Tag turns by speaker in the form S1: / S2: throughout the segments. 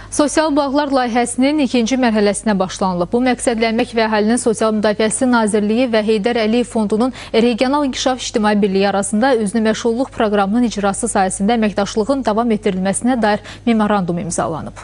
S1: Sosial bağlar layihəsinin ikinci mərhələsinə başlanılıb. Bu məqsədlə Əmək və Əhalinin Sosial Müdafiəsi Nazirliyi və Heydər Əliyev Fondunun Regional İnkişaf İctimai Birliyi arasında özünü məşğulluq proqramının icrası sayəsində əməkdaşlığın davam etdirilməsinə dair memorandum imzalanıb.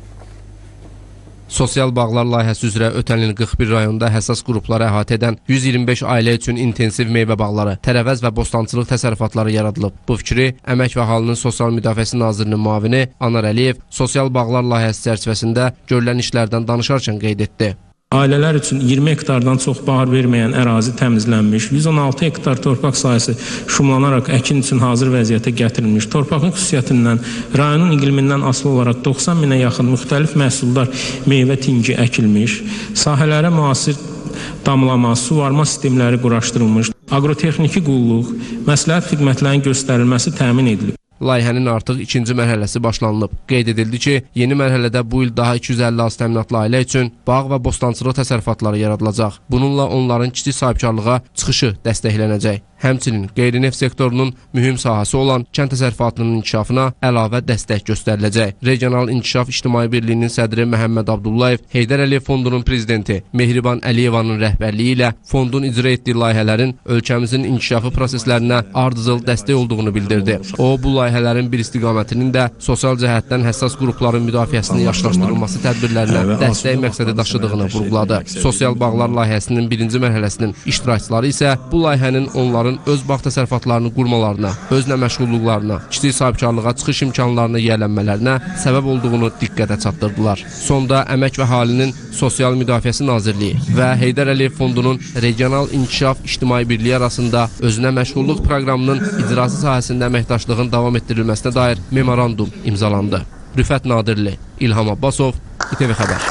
S2: Sosial bağlar layihəsi üzrə ötən il 41 rayonda həssas qrupları əhatə edən 125 ailə üçün intensiv meyvə bağları, tərəvəz və bostançılıq təsərrüfatları yaradılıb. Bu fikri Əmək və Əhalinin Sosial Müdafiəsi Nazirinin müavini Anar Əliyev sosial bağlar layihəsi çərçivəsində görülən işlərdən danışarkən qeyd etdi.
S3: Ailələr üçün 20 hektardan çox bahar verməyən ərazi təmizlənmiş, 116 hektar torpaq sahəsi şumlanaraq əkin üçün hazır vəziyyətə gətirilmiş, torpağın xüsusiyyətindən rayonun iqlimindən asılı olaraq 90 minə yaxın müxtəlif məhsuldar meyvə tinci əkilmiş, sahələrə müasir damlama, suvarma sistemləri quraşdırılmış, agrotexniki qulluq, məsləhət xidmətlərinin göstərilməsi təmin edilib.
S2: Layihənin artıq ikinci mərhələsi başlanılıb. Qeyd edildi ki, yeni mərhələdə bu il daha 250 az təminatlı ailə üçün bağ və bostançılıq təsərrüfatları yaradılacaq. Bununla onların kiçik sahibkarlığa çıxışı dəstəklənəcək. Həmçinin qeyri-neft sektorunun mühüm sahəsi olan kənd təsərrüfatının inkişafına əlavə dəstək göstəriləcək. Regional İnkişaf İctimai Birliyinin sədri Məhəmməd Abdullayev, Heydər Əliyev Fondunun prezidenti Mehriban Əliyevanın rəhbərliyi ilə fondun icra etdiyi layihələrin ölkəmizin inkişafı proseslərinə ardıcıl dəstək olduğunu bildirdi. O, bu layihələrin bir istiqamətinin də sosial cəhətdən həssas qrupların müdafiəsinin yaxşılaşdırılması tədbirlərinə dəstək məqsədi daşıdığını vurğuladı. Sosial bağlar layihəsinin birinci mərhələsinin iştirakçıları isə bu layihənin onların öz bağ təsərrüfatlarını qurmalarına, özlə məşğulluqlarına, kiçik sahibkarlığa çıxış imkanlarına yiyələnmələrinə səbəb olduğunu diqqətə çatdırdılar. Sonda Əmək və Əhalinin Sosial Müdafiəsi Nazirliyi və Heydər Əliyev Fondunun Regional İnkişaf İctimai Birliyi arasında özünə məşğulluq proqramının icrası sahəsində əməkdaşlığın davam etdirilməsinə dair memorandum imzalandı. Rüfət Nadirli, İlham Abbasov, İTV Xəbər.